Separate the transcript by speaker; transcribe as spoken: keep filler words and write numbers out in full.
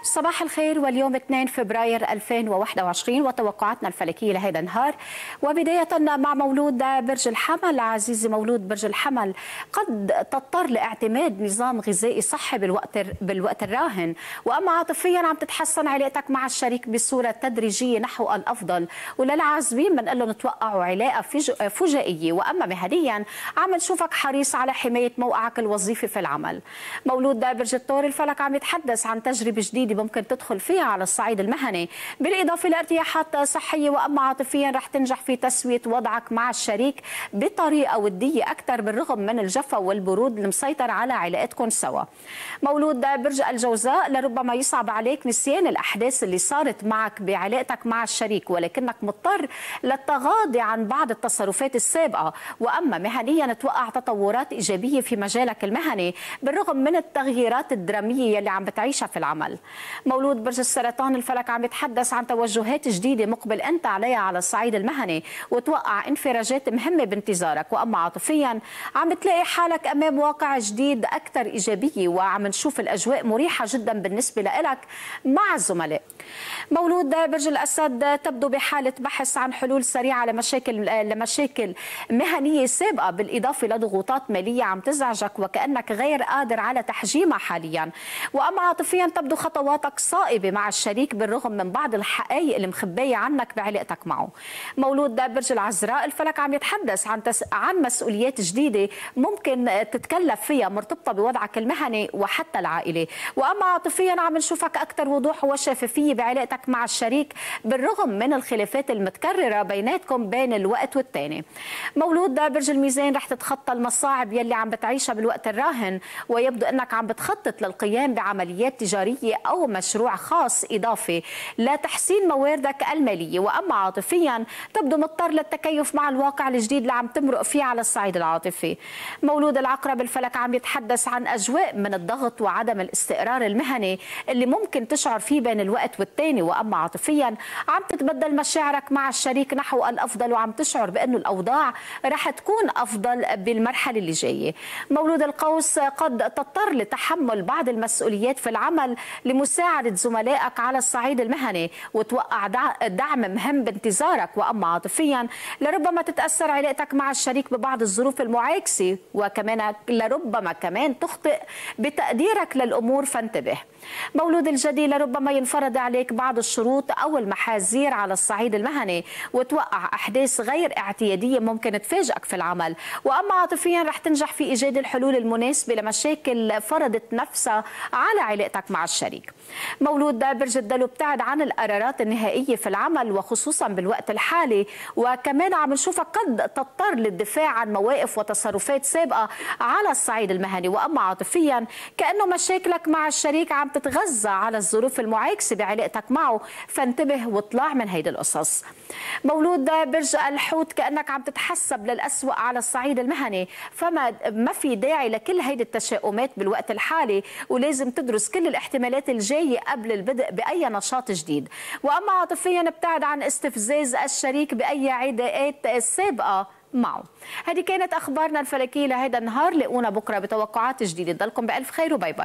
Speaker 1: صباح الخير، واليوم اثنين فبراير ألفين وواحد وعشرين وتوقعاتنا الفلكية لهذا النهار. وبداية مع مولود برج الحمل. عزيزي مولود برج الحمل، قد تضطر لاعتماد نظام غذائي صحي بالوقت بالوقت الراهن، واما عاطفيا عم تتحسن علاقتك مع الشريك بصورة تدريجية نحو الافضل، وللعازبين بنقول لهم توقعوا علاقة فجائية. واما مهنيا عم نشوفك حريص على حماية موقعك الوظيفي في العمل. مولود برج الثور، الفلك عم يتحدث عن تجربة جديدة ممكن تدخل فيها على الصعيد المهني، بالإضافة لارتياحات صحية. وأما عاطفيا رح تنجح في تسوية وضعك مع الشريك بطريقة ودية أكثر بالرغم من الجفا والبرود المسيطر على علاقتكم سوا. مولود برج الجوزاء، لربما يصعب عليك نسيان الأحداث اللي صارت معك بعلاقتك مع الشريك، ولكنك مضطر للتغاضي عن بعض التصرفات السابقة. وأما مهنيا توقع تطورات إيجابية في مجالك المهني بالرغم من التغييرات الدرامية اللي عم بتعيشها في العمل. مولود برج السرطان، الفلك عم يتحدث عن توجهات جديدة مقبل أنت عليها على الصعيد المهني، وتوقع انفراجات مهمة بانتظارك. وأما عاطفيا عم بتلاقي حالك أمام واقع جديد أكثر إيجابية، وعم نشوف الأجواء مريحة جدا بالنسبة لك مع الزملاء. مولود برج الأسد، تبدو بحالة بحث عن حلول سريعة لمشاكل لمشاكل مهنية سابقة، بالإضافة لضغوطات مالية عم تزعجك وكأنك غير قادر على تحجيمها حاليا. وأما عاطفيا تبدو خطواتك صائبة مع الشريك بالرغم من بعض الحقائق اللي مخبية عنك بعلاقتك معه. مولود برج العذراء، الفلك عم يتحدث عن تس... عن مسؤوليات جديدة ممكن تتكلف فيها مرتبطة بوضعك المهني وحتى العائلي. وأما عاطفيا عم نشوفك أكثر وضوح وشفافية بعلاقتك مع الشريك بالرغم من الخلافات المتكررة بيناتكم بين الوقت والتاني. مولود برج الميزان، رح تتخطى المصاعب يلي عم بتعيشها بالوقت الراهن، ويبدو أنك عم بتخطط للقيام بعمليات تجارية أو مشروع خاص إضافي لتحسين مواردك المالية. وأما عاطفيا تبدو مضطر للتكيف مع الواقع الجديد اللي عم تمرق فيه على الصعيد العاطفي. مولود العقرب، الفلك عم يتحدث عن أجواء من الضغط وعدم الاستقرار المهني اللي ممكن تشعر فيه بين الوقت والتاني. وأما عاطفيا عم تتبدل مشاعرك مع الشريك نحو الأفضل، وعم تشعر بأنه الأوضاع رح تكون أفضل بالمرحلة اللي جاية. مولود القوس، قد تضطر لتحمل بعض المسؤوليات في العمل لمساعدة زملائك على الصعيد المهني، وتوقع دعم مهم بانتظارك. وأما عاطفيا لربما تتأثر علاقتك مع الشريك ببعض الظروف المعاكسة، وكمان لربما كمان تخطئ بتقديرك للأمور، فانتبه. مولود الجدي، لربما ينفرض عليك بعض الشروط أو المحاذير على الصعيد المهني، وتوقع أحداث غير اعتيادية ممكن تفاجئك في العمل. وأما عاطفيا رح تنجح في إيجاد الحلول المناسبة لمشاكل فرضت نفسها على علاقتك مع الشريك. مولود برج الدلو، ابتعد عن القرارات النهائية في العمل وخصوصا بالوقت الحالي، وكمان عم نشوفك قد تضطر للدفاع عن مواقف وتصرفات سابقة على الصعيد المهني. وأما عاطفيا كأنه مشاكلك مع الشريك عم تتغذى على الظروف المعاكسة بعلاقتك معه، فانتبه واطلع من هيدي القصص. مولود برج الحوت، كأنك عم تتحسب للأسوأ على الصعيد المهني، فما ما في داعي لكل هيدي التشاؤمات بالوقت الحالي، ولازم تدرس كل الاحتمالات الجاية قبل البدء بأي نشاط جديد. وأما عاطفيا ابتعد عن استفزاز الشريك بأي عداءات سابقة معه. هذه كانت أخبارنا الفلكية لهذا النهار، لقونا بكرة بتوقعات جديدة. ضلكم بألف خير وباي باي.